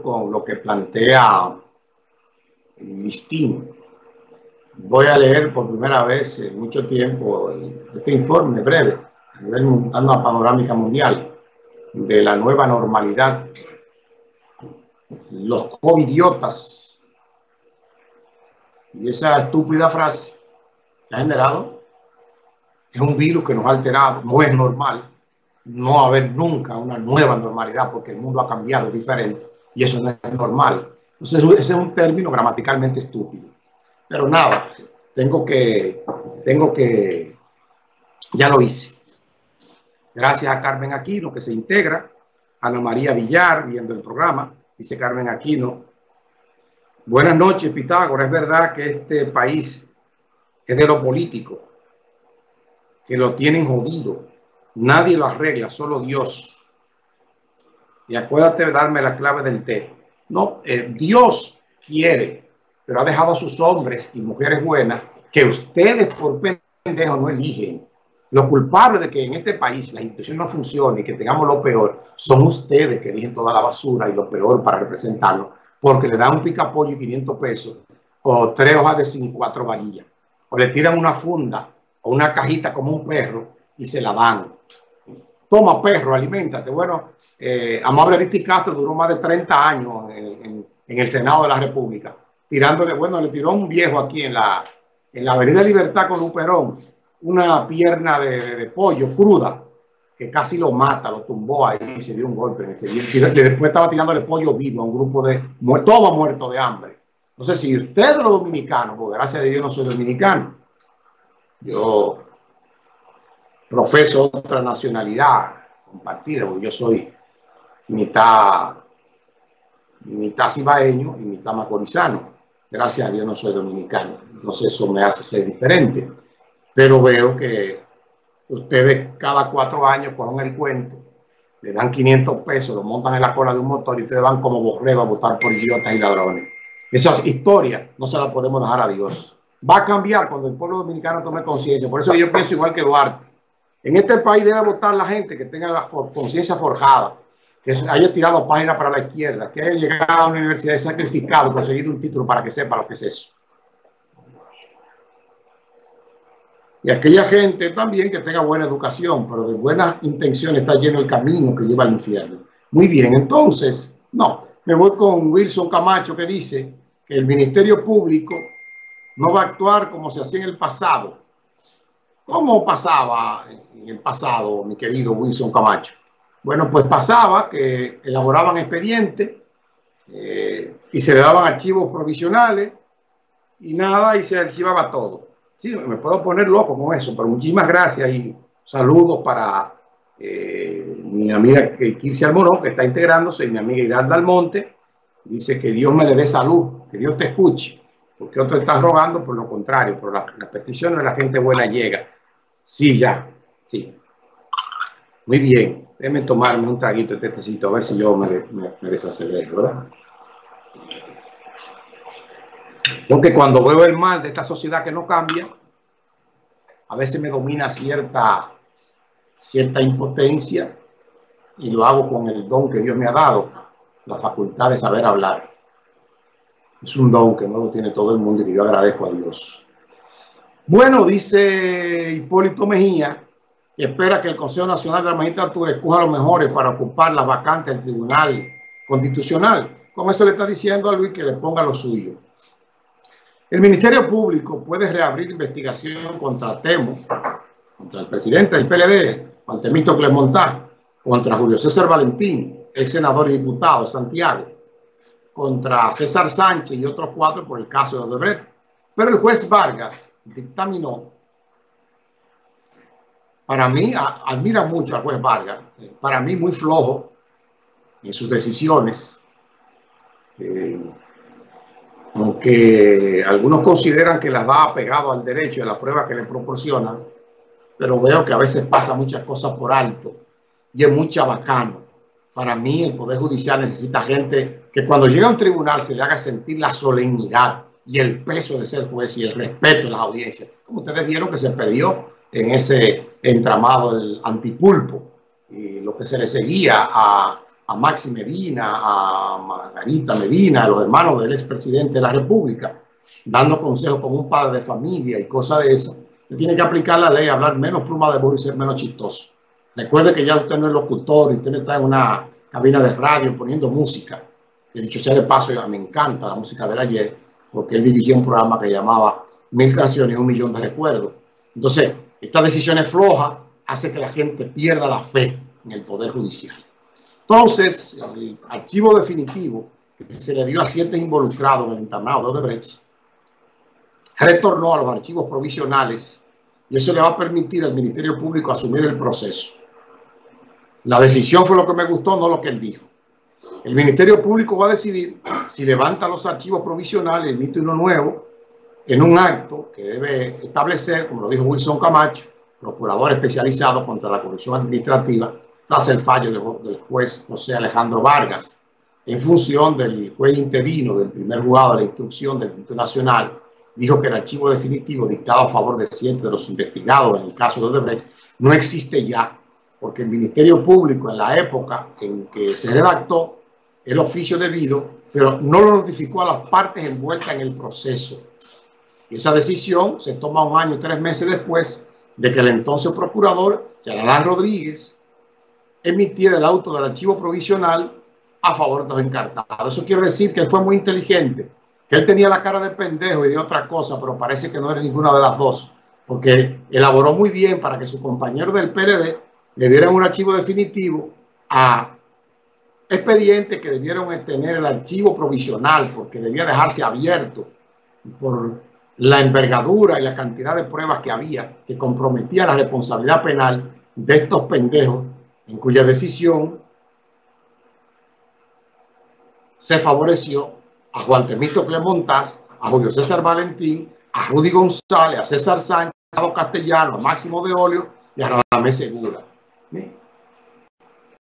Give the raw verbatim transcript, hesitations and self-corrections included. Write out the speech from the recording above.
con lo que plantea el listín. Voy a leer por primera vez en mucho tiempo este informe breve, a nivel montando una panorámica mundial de la nueva normalidad. Los covidiotas y esa estúpida frase que ha generado es un virus que nos ha alterado. No es normal no haber nunca una nueva normalidad porque el mundo ha cambiado diferente y eso no es normal. Entonces ese es un término gramaticalmente estúpido. Pero nada, tengo que, tengo que, ya lo hice. Gracias a Carmen Aquino que se integra, Ana María Villar viendo el programa, dice Carmen Aquino. Buenas noches, Pitágoras. Es verdad que este país es de lo político, que lo tienen jodido. Nadie lo arregla, solo Dios. Y acuérdate de darme la clave del té. No, eh, Dios quiere, pero ha dejado a sus hombres y mujeres buenas que ustedes por pendejo no eligen. Los culpables de que en este país la institución no funcione y que tengamos lo peor son ustedes que eligen toda la basura y lo peor para representarlo, porque le dan un picapollo y quinientos pesos o tres hojas de zinc y cuatro varillas, o le tiran una funda o una cajita como un perro y se la dan. Toma, perro, aliméntate. Bueno, eh, Amable Aristides Castro duró más de treinta años en, en, en el Senado de la República, tirándole, bueno, le tiró un viejo aquí en la, en la Avenida Libertad con Luperón, una pierna de, de, de pollo cruda, que casi lo mata, lo tumbó ahí y se dio un golpe. Y después estaba tirándole pollo vivo a un grupo de, todo muerto de hambre. No sé si ustedes los dominicanos, porque gracias a Dios yo no soy dominicano, yo profeso otra nacionalidad compartida, porque yo soy mitad, mitad cibaeño y mitad macorizano. Gracias a Dios no soy dominicano. Entonces eso me hace ser diferente. Pero veo que ustedes cada cuatro años cogen el cuento, le dan quinientos pesos, lo montan en la cola de un motor y ustedes van como borrego a votar por idiotas y ladrones. Esas historias no se las podemos dejar a Dios. Va a cambiar cuando el pueblo dominicano tome conciencia. Por eso yo pienso igual que Duarte. En este país debe votar la gente que tenga la conciencia forjada, que haya tirado páginas para la izquierda, que haya llegado a una universidad y sacrificado, conseguido un título para que sepa lo que es eso. Y aquella gente también que tenga buena educación, pero de buenas intenciones está lleno el camino que lleva al infierno. Muy bien, entonces, no, me voy con Wilson Camacho que dice que el Ministerio Público no va a actuar como se hacía en el pasado. ¿Cómo pasaba en el pasado, mi querido Wilson Camacho? Bueno, pues pasaba que elaboraban expedientes eh, y se le daban archivos provisionales y nada, y se archivaba todo. Sí, me puedo poner loco con eso, pero muchísimas gracias y saludos para eh, mi amiga Kirsi Almonó, que está integrándose, y mi amiga Iralda Almonte. Dice que Dios me le dé salud, que Dios te escuche, porque otro está rogando por lo contrario, pero las la peticiones de la gente buena llega. Sí, ya, sí. Muy bien, déjenme tomarme un traguito de tecito, a ver si yo me, me, me desacelero, ¿verdad? Porque cuando veo el mal de esta sociedad que no cambia, a veces me domina cierta, cierta impotencia y lo hago con el don que Dios me ha dado, la facultad de saber hablar. Es un don que no lo tiene todo el mundo y que yo agradezco a Dios. Bueno, dice Hipólito Mejía, que espera que el Consejo Nacional de la Magistratura escoja a los mejores para ocupar las vacantes del Tribunal Constitucional. Con eso le está diciendo a Luis que le ponga lo suyo. El Ministerio Público puede reabrir investigación contra Temo, contra el presidente del P L D, Juan Temístocles Montá, contra Julio César Valentín, ex senador y diputado de Santiago, contra César Sánchez y otros cuatro por el caso de Odebrecht. Pero el juez Vargas dictaminó, para mí, a, admira mucho al juez Vargas, para mí muy flojo en sus decisiones, eh, aunque algunos consideran que las va apegado al derecho y a la prueba que le proporcionan, pero veo que a veces pasa muchas cosas por alto y es muy chabacano. Para mí el Poder Judicial necesita gente que cuando llega a un tribunal se le haga sentir la solemnidad y el peso de ser juez y el respeto de las audiencias, como ustedes vieron que se perdió en ese entramado del antipulpo y lo que se le seguía a a Maxi Medina, a Margarita Medina, a los hermanos del expresidente de la República, dando consejos como un padre de familia y cosas de esas. Usted tiene que aplicar la ley, hablar menos pluma de burro y ser menos chistoso. Recuerde que ya usted no es locutor y usted no está en una cabina de radio poniendo música. Que dicho sea de paso, me encanta la música del ayer, porque él dirigió un programa que llamaba Mil canciones y un millón de recuerdos. Entonces, estas decisiones flojas hacen que la gente pierda la fe en el Poder Judicial. Entonces, el archivo definitivo que se le dio a siete involucrados en el internado de Odebrecht retornó a los archivos provisionales y eso le va a permitir al Ministerio Público asumir el proceso. La decisión fue lo que me gustó, no lo que él dijo. El Ministerio Público va a decidir si levanta los archivos provisionales y emite uno nuevo en un acto que debe establecer, como lo dijo Wilson Camacho, procurador especializado contra la corrupción administrativa, tras el fallo del juez José Alejandro Vargas, en función del juez interino del primer juzgado de la instrucción del Instituto Nacional, dijo que el archivo definitivo dictado a favor de cientos de los investigados en el caso de Odebrecht no existe ya, porque el Ministerio Público en la época en que se redactó el oficio debido, pero no lo notificó a las partes envueltas en el proceso. Y esa decisión se toma un año y tres meses después de que el entonces procurador, Yaralán Rodríguez, emitiera el auto del archivo provisional a favor de los encartados. Eso quiere decir que él fue muy inteligente, que él tenía la cara de pendejo y de otra cosa, pero parece que no era ninguna de las dos, porque elaboró muy bien para que su compañero del P L D le dieran un archivo definitivo a expedientes que debieron tener el archivo provisional, porque debía dejarse abierto por la envergadura y la cantidad de pruebas que había que comprometía la responsabilidad penal de estos pendejos, en cuya decisión se favoreció a Juan Temístocle Montaz, a Julio César Valentín, a Rudy González, a César Sánchez, a Castellano, a Máximo de Olio y a Radamés Segura.